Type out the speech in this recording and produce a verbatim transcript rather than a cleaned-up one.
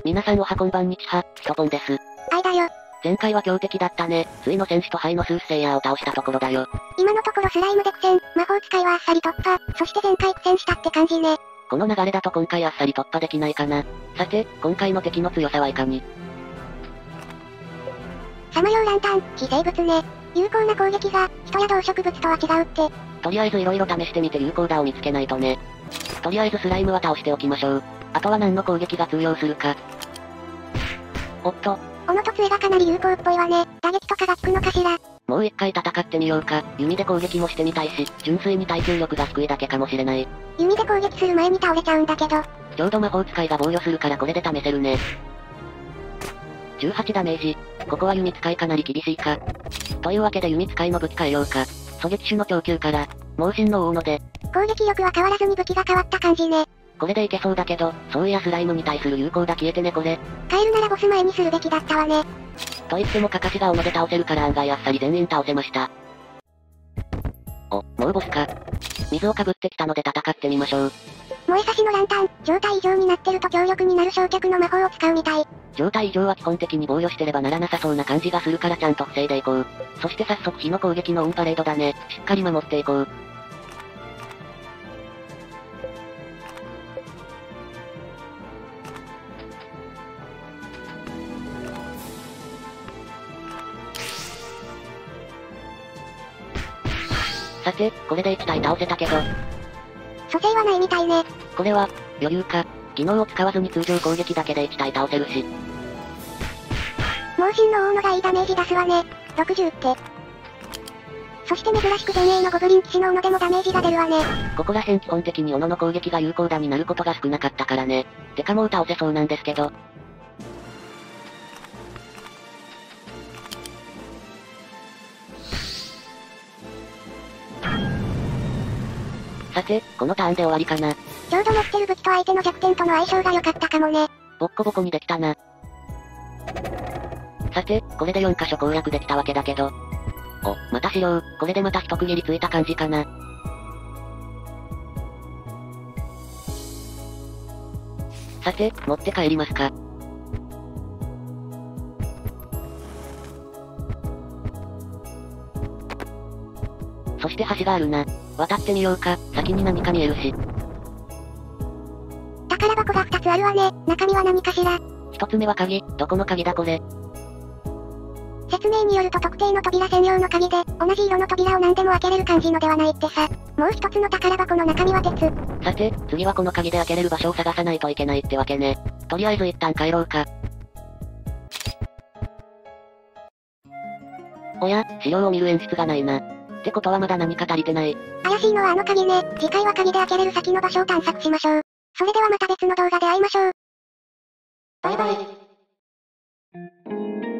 皆さんおはこんばんにちは、ヒトポンです。 あいだよ。 前回は強敵だったね。ついの戦士と灰のスースセイヤーを倒したところだよ。 今のところスライムで苦戦、魔法使いはあっさり突破、そして前回苦戦したって感じね。 この流れだと今回あっさり突破できないかな。さて、今回の敵の強さはいかに。 さまようランタン、非生物ね。有効な攻撃が、人や動植物とは違うって。 とりあえず色々試してみて有効打を見つけないとね。とりあえずスライムは倒しておきましょう。あとは何の攻撃が通用するか。おっと。 斧と杖がかなり有効っぽいわね。打撃とかが効くのかしら。 もう一回戦ってみようか。弓で攻撃もしてみたいし、純粋に耐久力が低いだけかもしれない。 弓で攻撃する前に倒れちゃうんだけど。 ちょうど魔法使いが防御するからこれで試せるね。じゅうはちダメージ。ここは弓使いかなり厳しいか。というわけで弓使いの武器変えようか。狙撃手の長級から、猛進の大野で。 攻撃力は変わらずに武器が変わった感じね。 これでいけそうだけど、そういやスライムに対する有効打消えてねこれ。 変えるならボス前にするべきだったわね。 と言ってもカカシが斧で倒せるから案外あっさり全員倒せました。お、もうボスか。水をかぶってきたので戦ってみましょう。 燃え差しのランタン、状態異常になってると強力になる焼却の魔法を使うみたい。 状態異常は基本的に防御してればならなさそうな感じがするからちゃんと防いでいこう。そして早速火の攻撃のオンパレードだね。しっかり守っていこう。さて、これでいち体倒せたけど。 蘇生はないみたいね。 これは、余裕か。技能を使わずに通常攻撃だけでいち体倒せるし。 猛進の大野がいいダメージ出すわね。ろくじゅうって。そして珍しく前衛のゴブリン騎士の斧でもダメージが出るわね。 ここら辺基本的に斧の攻撃が有効打になることが少なかったからね。てかもう倒せそうなんですけど。さて、このターンで終わりかな。 ちょうど持ってる武器と相手の弱点との相性が良かったかもね。 ボッコボコにできたな。さて、これでよん箇所攻略できたわけだけど。お、また資料、これでまた一区切りついた感じかな。さて、持って帰りますか。そして橋があるな。渡ってみようか、先に何か見えるし。 宝箱がふたつあるわね、中身は何かしら。 一つ目は鍵、どこの鍵だこれ。 説明によると特定の扉専用の鍵で、同じ色の扉を何でも開けれる感じのではないってさ。もう一つの宝箱の中身は鉄。 さて、次はこの鍵で開けれる場所を探さないといけないってわけね。とりあえず一旦帰ろうか。おや、資料を見る演出がないな。ってことはまだ何か足りてない。 怪しいのはあの鍵ね。次回は鍵で開けれる先の場所を探索しましょう。それではまた別の動画で会いましょう。 バイバイ。